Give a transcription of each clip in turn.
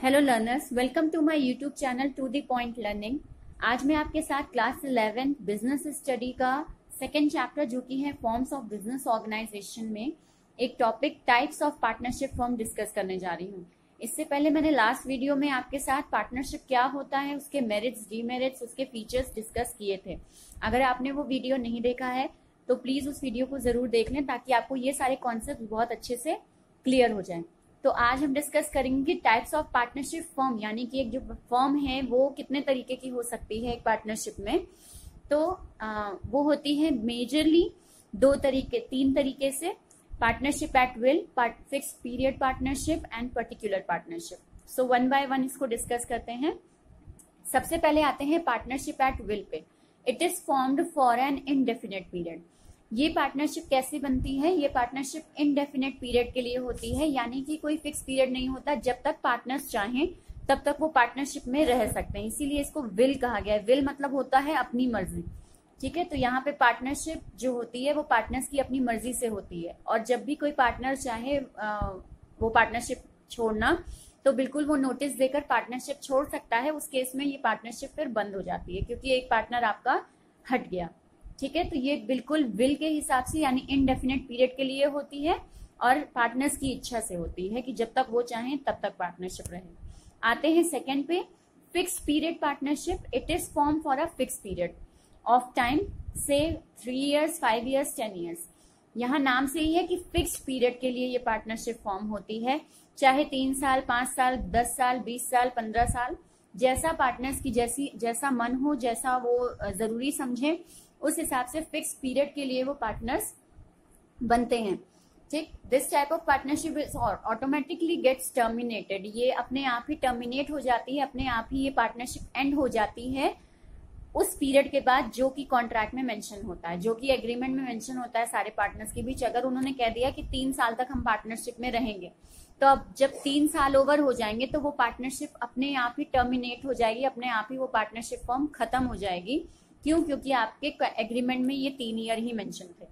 Hello learners, welcome to my YouTube channel to the point learning. आज मैं आपके साथ क्लास 11 बिजनेस स्टडी का सेकेंड चैप्टर जो कि है फॉर्म्स ऑफ बिजनेस ऑर्गेनाइजेशन में एक topic types of partnership form discuss करने जा रही हूँ। इससे पहले मैंने लास्ट वीडियो में आपके साथ पार्टनरशिप क्या होता है, उसके मेरिट्स, डीमेरिट्स, उसके फीचर्स डिस्कस किए थे। अगर आपने वो वीडियो नहीं देखा है तो प्लीज उस वीडियो को जरूर देख लें ताकि आपको ये सारे कॉन्सेप्ट बहुत अच्छे से क्लियर हो जाए। तो आज हम डिस्कस करेंगे टाइप्स ऑफ पार्टनरशिप फर्म, यानी कि एक जो फर्म है वो कितने तरीके की हो सकती है एक पार्टनरशिप में। तो वो होती है मेजरली तीन तरीके से, partnership at will, fix period partnership and particular partnership. So one by one इसको डिस्कस करते हैं। सबसे पहले आते हैं पार्टनरशिप एट विल पे। It is formed for an indefinite period. ये पार्टनरशिप कैसे बनती है? ये पार्टनरशिप इनडेफिनेट पीरियड के लिए होती है, यानी कि कोई फिक्स पीरियड नहीं होता। जब तक पार्टनर्स चाहें तब तक वो पार्टनरशिप में रह सकते हैं, इसीलिए इसको विल कहा गया है। विल मतलब होता है अपनी मर्जी, ठीक है। तो यहाँ पे पार्टनरशिप जो होती है वो पार्टनर्स की अपनी मर्जी से होती है, और जब भी कोई पार्टनर चाहे वो पार्टनरशिप छोड़ना तो बिल्कुल वो नोटिस देकर पार्टनरशिप छोड़ सकता है। उस केस में ये पार्टनरशिप फिर बंद हो जाती है क्योंकि एक पार्टनर आपका हट गया, ठीक है। तो ये बिल्कुल विल के हिसाब से यानी इनडेफिनेट पीरियड के लिए होती है और पार्टनर्स की इच्छा से होती है कि जब तक वो चाहें तब तक पार्टनरशिप रहे। आते हैं सेकंड पे, fix period partnership. It is form for a fix period of time, से 3 years, 5 years, 10 years। यहाँ नाम से ही है कि फिक्स पीरियड के लिए ये पार्टनरशिप फॉर्म होती है, चाहे 3 साल, 5 साल, 10 साल, 20 साल, 15 साल, जैसा पार्टनर्स की जैसा मन हो, जैसा वो जरूरी समझे, उस हिसाब से फिक्स पीरियड के लिए वो पार्टनर्स बनते हैं, ठीक। This type of partnership is automatically gets terminated. ये अपने आप ही टर्मिनेट हो जाती है, अपने आप ही ये पार्टनरशिप एंड हो जाती है उस पीरियड के बाद जो कि कॉन्ट्रैक्ट में मेंशन होता है, जो कि एग्रीमेंट में मेंशन होता है सारे पार्टनर्स के बीच। अगर उन्होंने कह दिया कि 3 साल तक हम पार्टनरशिप में रहेंगे, तो अब जब 3 साल ओवर हो जाएंगे तो वो पार्टनरशिप अपने आप ही टर्मिनेट हो जाएगी, अपने आप ही वो पार्टनरशिप फॉर्म खत्म हो जाएगी। क्यों? क्योंकि आपके एग्रीमेंट में ये 3 ईयर ही मेंशन थे।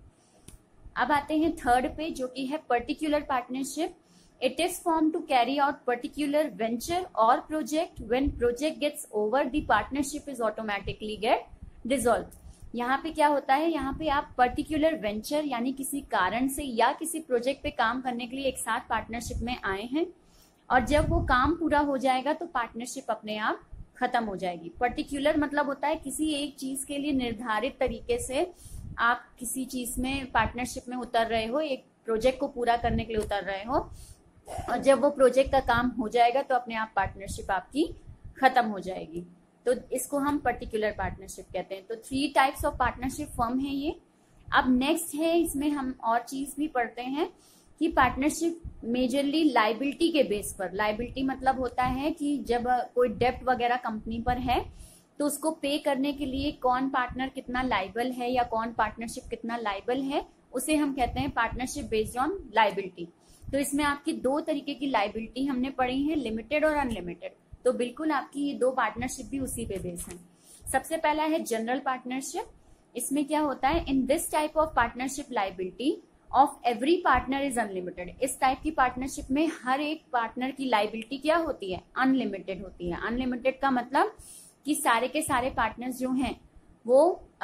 अब आते हैं थर्ड पे जो कि है particular partnership. It is form to carry out particular venture और project. When project gets over the partnership is automatically get dissolve. यहाँ पे क्या होता है, यहाँ पे आप पर्टिकुलर वेंचर यानी किसी कारण से या किसी प्रोजेक्ट पे काम करने के लिए एक साथ पार्टनरशिप में आए हैं, और जब वो काम पूरा हो जाएगा तो पार्टनरशिप अपने आप खत्म हो जाएगी। पर्टिकुलर मतलब होता है किसी एक चीज के लिए निर्धारित तरीके से आप किसी चीज में पार्टनरशिप में उतर रहे हो, एक प्रोजेक्ट को पूरा करने के लिए उतर रहे हो, और जब वो प्रोजेक्ट का काम हो जाएगा तो अपने आप पार्टनरशिप आपकी खत्म हो जाएगी। तो इसको हम पर्टिकुलर पार्टनरशिप कहते हैं। तो 3 टाइप्स ऑफ पार्टनरशिप फर्म है ये। अब नेक्स्ट है, इसमें हम और चीज भी पढ़ते हैं कि पार्टनरशिप मेजरली लाइबिलिटी के बेस पर। लाइबिलिटी मतलब होता है कि जब कोई डेब्ट वगैरह कंपनी पर है तो उसको पे करने के लिए कौन पार्टनर कितना लाइबल है या कौन पार्टनरशिप कितना लाइबल है, उसे हम कहते हैं पार्टनरशिप बेस्ड ऑन लाइबिलिटी। तो इसमें आपकी 2 तरीके की लाइबिलिटी हमने पढ़ी है, लिमिटेड और अनलिमिटेड। तो बिल्कुल आपकी ये 2 पार्टनरशिप भी उसी पे बेस है। सबसे पहला है जनरल पार्टनरशिप। इसमें क्या होता है, in this type of partnership liability of every partner is unlimited. इस टाइप की पार्टनरशिप में हर एक पार्टनर की लाइबिलिटी क्या होती है, अनलिमिटेड होती है। अनलिमिटेड का मतलब कि सारे के सारे पार्टनर्स जो हैं वो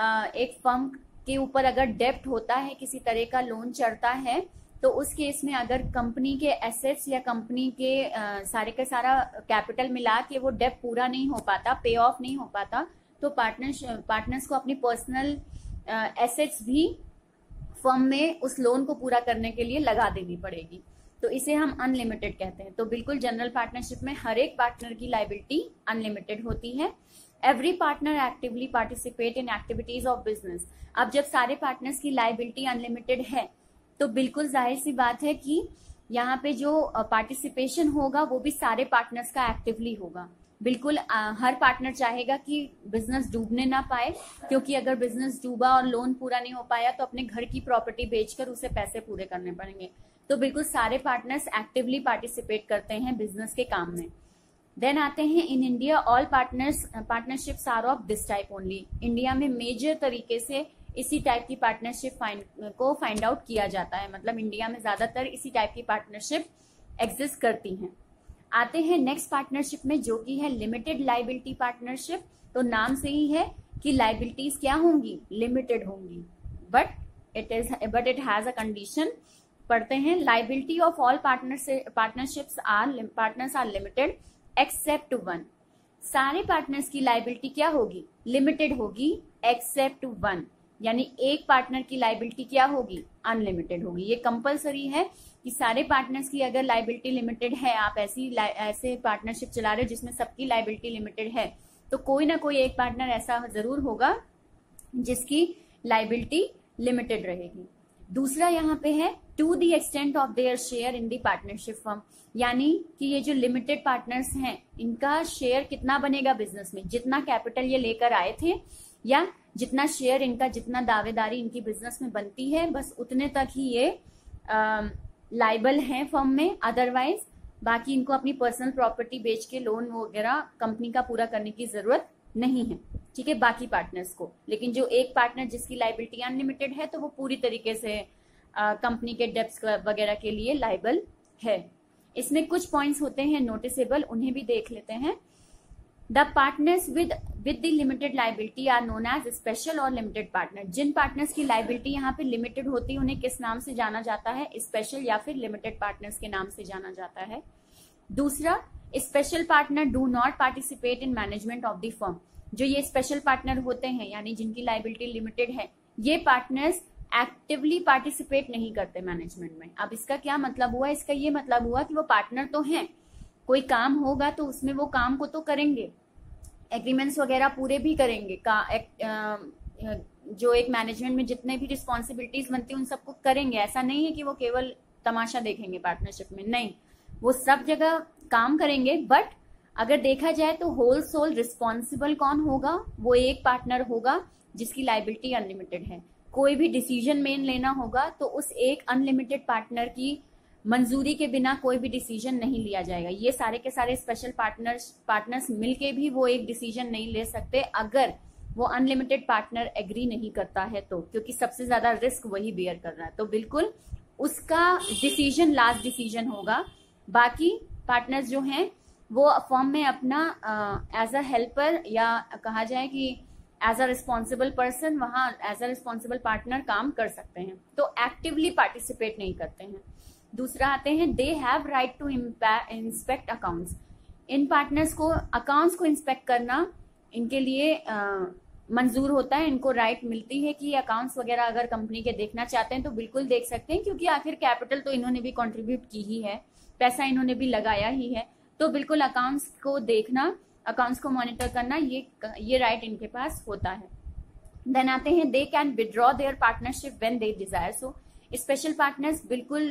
एक फर्म के ऊपर अगर डेब्ट होता है, किसी तरह का लोन चढ़ता है, तो उस केस में अगर कंपनी के एसेट्स या कंपनी के सारे का सारा कैपिटल मिला के वो डेब्ट पूरा नहीं हो पाता, पे ऑफ नहीं हो पाता, तो पार्टनर्स को अपनी पर्सनल एसेट्स भी फर्म में उस लोन को पूरा करने के लिए लगा देनी पड़ेगी। तो इसे हम अनलिमिटेड कहते हैं। तो बिल्कुल जनरल पार्टनरशिप में हर एक पार्टनर की लाइबिलिटी अनलिमिटेड होती है। Every partner actively participate in activities of business. अब जब सारे पार्टनर्स की लाइबिलिटी अनलिमिटेड है तो बिल्कुल जाहिर सी बात है कि यहाँ पे जो पार्टिसिपेशन होगा वो भी सारे पार्टनर्स का एक्टिवली होगा। बिल्कुल हर पार्टनर चाहेगा कि बिजनेस डूबने ना पाए, क्योंकि अगर बिजनेस डूबा और लोन पूरा नहीं हो पाया तो अपने घर की प्रॉपर्टी बेचकर उसे पैसे पूरे करने पड़ेंगे। तो बिल्कुल सारे पार्टनर्स एक्टिवली पार्टिसिपेट करते हैं बिजनेस के काम में। देन आते हैं in India all partnerships are of this type only. India में मेजर तरीके से इसी टाइप की पार्टनरशिप को फाइंड आउट किया जाता है, मतलब इंडिया में ज्यादातर इसी टाइप की पार्टनरशिप एग्जिस्ट करती हैं। आते हैं नेक्स्ट पार्टनरशिप में, जो कि है लिमिटेड लाइबिलिटी पार्टनरशिप। तो नाम से ही है कि लाइबिलिटीज क्या होंगी, लिमिटेड होंगी, but it has a condition. पढ़ते हैं, liability of all partners are limited except one. सारे पार्टनर्स की लाइबिलिटी क्या होगी, लिमिटेड होगी, एक्सेप्ट वन, यानी एक पार्टनर की लाइबिलिटी क्या होगी, अनलिमिटेड होगी। ये कंपलसरी है कि सारे पार्टनर्स की अगर लाइबिलिटी लिमिटेड है, आप ऐसे पार्टनरशिप चला रहे हो जिसमें सबकी लाइबिलिटी लिमिटेड है, तो कोई ना कोई एक पार्टनर ऐसा जरूर होगा जिसकी लाइबिलिटी लिमिटेड रहेगी। दूसरा यहाँ पे है to the extent of their share in the partnership firm, यानी कि ये जो लिमिटेड पार्टनर्स हैं इनका शेयर कितना बनेगा बिजनेस में, जितना कैपिटल ये लेकर आए थे या जितना शेयर इनका, जितना दावेदारी इनकी बिजनेस में बनती है, बस उतने तक ही ये लाइबल हैं फर्म में। अदरवाइज बाकी इनको अपनी पर्सनल प्रॉपर्टी बेच के लोन वगैरह कंपनी का पूरा करने की जरूरत नहीं है, ठीक है, बाकी पार्टनर्स को। लेकिन जो एक पार्टनर जिसकी लाइबिलिटी अनलिमिटेड है, तो वो पूरी तरीके से कंपनी के डेब्ट्स वगैरह के लिए लाइबल है। इसमें कुछ पॉइंट्स होते हैं नोटिसेबल, उन्हें भी देख लेते हैं। The partners with the limited liability are known as special और लिमिटेड पार्टनर। जिन पार्टनर्स की लाइबिलिटी यहाँ पे लिमिटेड होती है उन्हें किस नाम से जाना जाता है, स्पेशल या फिर लिमिटेड पार्टनर्स के नाम से जाना जाता है। दूसरा, special partner do not participate in management of the firm. जो ये स्पेशल पार्टनर होते हैं, यानी जिनकी लाइबिलिटी लिमिटेड है, ये पार्टनर्स एक्टिवली पार्टिसिपेट नहीं करते मैनेजमेंट में। अब इसका क्या मतलब हुआ, इसका ये मतलब हुआ कि वो पार्टनर तो हैं, कोई काम होगा तो उसमें वो काम को तो करेंगे, एग्रीमेंट्स वगैरह पूरे भी करेंगे, जो एक मैनेजमेंट में जितने भी रिस्पॉन्सिबिलिटीज बनती है उन सबको करेंगे। ऐसा नहीं है कि वो केवल तमाशा देखेंगे पार्टनरशिप में, नहीं, वो सब जगह काम करेंगे। बट अगर देखा जाए तो होल सोल रिस्पॉन्सिबल कौन होगा, वो एक पार्टनर होगा जिसकी लाइबिलिटी अनलिमिटेड है। कोई भी डिसीजन मेन लेना होगा तो उस एक अनलिमिटेड पार्टनर की मंजूरी के बिना कोई भी डिसीजन नहीं लिया जाएगा। ये सारे के सारे स्पेशल पार्टनर्स मिलके भी वो एक डिसीजन नहीं ले सकते अगर वो अनलिमिटेड पार्टनर एग्री नहीं करता है तो, क्योंकि सबसे ज्यादा रिस्क वही बेयर कर रहा है, तो बिल्कुल उसका डिसीजन लास्ट डिसीजन होगा। बाकी पार्टनर्स जो हैं वो फर्म में अपना एज अ हेल्पर या कहा जाए कि एज अ रिस्पॉन्सिबल पर्सन वहां एज अ रिस्पॉन्सिबल पार्टनर काम कर सकते हैं, तो एक्टिवली पार्टिसिपेट नहीं करते हैं। दूसरा आते हैं, they have right to inspect accounts. इन पार्टनर्स को अकाउंट्स को इंस्पेक्ट करना इनके लिए मंजूर होता है, इनको राइट मिलती है कि अकाउंट्स वगैरह अगर कंपनी के देखना चाहते हैं तो बिल्कुल देख सकते हैं, क्योंकि आखिर कैपिटल तो इन्होंने भी कंट्रीब्यूट की ही है, पैसा इन्होंने भी लगाया ही है, तो बिल्कुल अकाउंट्स को देखना, अकाउंट्स को मॉनिटर करना, ये राइट इनके पास होता है। देन आते हैं, they can withdraw their partnership when they desire. So special partners बिल्कुल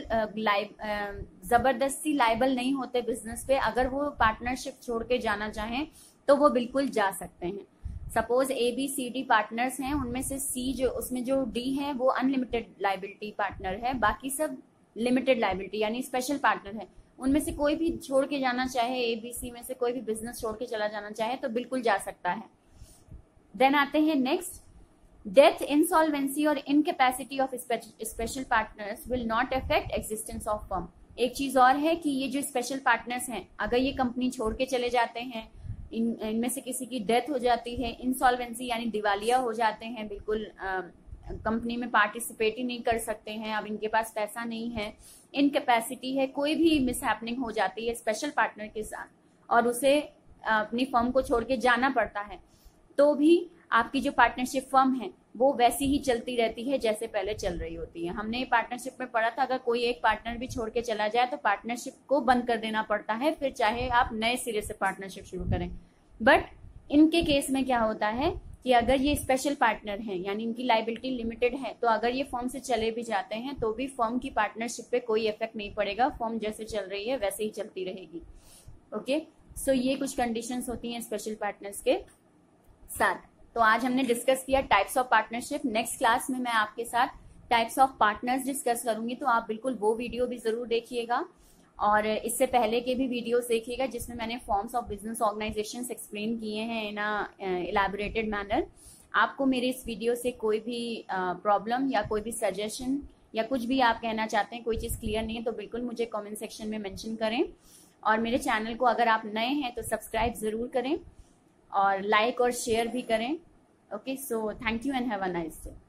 जबरदस्ती लाइबल नहीं होते बिजनेस पे, अगर वो पार्टनरशिप छोड़ के जाना चाहें तो वो बिल्कुल जा सकते हैं। सपोज ABCD पार्टनर्स हैं, उनमें से उसमें जो D है वो अनलिमिटेड लाइबिलिटी पार्टनर है, बाकी सब लिमिटेड लाइबिलिटी यानी स्पेशल पार्टनर है। उनमें से कोई भी छोड़ के जाना चाहे, ABC में से कोई भी बिजनेस छोड़ के चला जाना चाहे तो बिल्कुल जा सकता है। देन आते हैं नेक्स्ट, डेथ, इंसॉल्वेंसी और incapacity of special partners will not affect existence of firm. एक चीज और है कि ये जो स्पेशल पार्टनर्स हैं, अगर ये कंपनी छोड़ के चले जाते हैं, इनमें से किसी की डेथ हो जाती है, इंसॉल्वेंसी यानी दिवालिया हो जाते हैं, बिल्कुल कंपनी में पार्टिसिपेट ही नहीं कर सकते हैं, अब इनके पास पैसा नहीं है, इनकेपेसिटी है, कोई भी मिसहैपनिंग हो जाती है स्पेशल पार्टनर के साथ और उसे अपनी फर्म को छोड़ के जाना पड़ता है, तो भी आपकी जो पार्टनरशिप फर्म है वो वैसी ही चलती रहती है जैसे पहले चल रही होती है। हमने पार्टनरशिप में पढ़ा था, अगर कोई एक पार्टनर भी छोड़ के चला जाए तो पार्टनरशिप को बंद कर देना पड़ता है, फिर चाहे आप नए सिरे से पार्टनरशिप शुरू करें। बट इनके केस में क्या होता है कि अगर ये स्पेशल पार्टनर हैं, यानी इनकी लाइबिलिटी लिमिटेड है, तो अगर ये फर्म से चले भी जाते हैं तो भी फर्म की पार्टनरशिप पे कोई इफेक्ट नहीं पड़ेगा, फर्म जैसे चल रही है वैसे ही चलती रहेगी। ओके, सो ये कुछ कंडीशंस होती हैं स्पेशल पार्टनर्स के साथ। तो आज हमने डिस्कस किया types of partnership. Next class में मैं आपके साथ टाइप्स ऑफ पार्टनर्स डिस्कस करूंगी, तो आप बिल्कुल वो वीडियो भी जरूर देखिएगा और इससे पहले के भी वीडियोस देखिएगा जिसमें मैंने forms of business organisations explain किए हैं इन इलैबोरेटेड मैनर। आपको मेरे इस वीडियो से कोई भी प्रॉब्लम या कोई भी सजेशन या कुछ भी आप कहना चाहते हैं, कोई चीज क्लियर नहीं है, तो बिल्कुल मुझे कमेंट सेक्शन में मेंशन करें और मेरे चैनल को अगर आप नए हैं तो सब्सक्राइब ज़रूर करें और लाइक और शेयर भी करें। Okay, so thank you and have a nice day.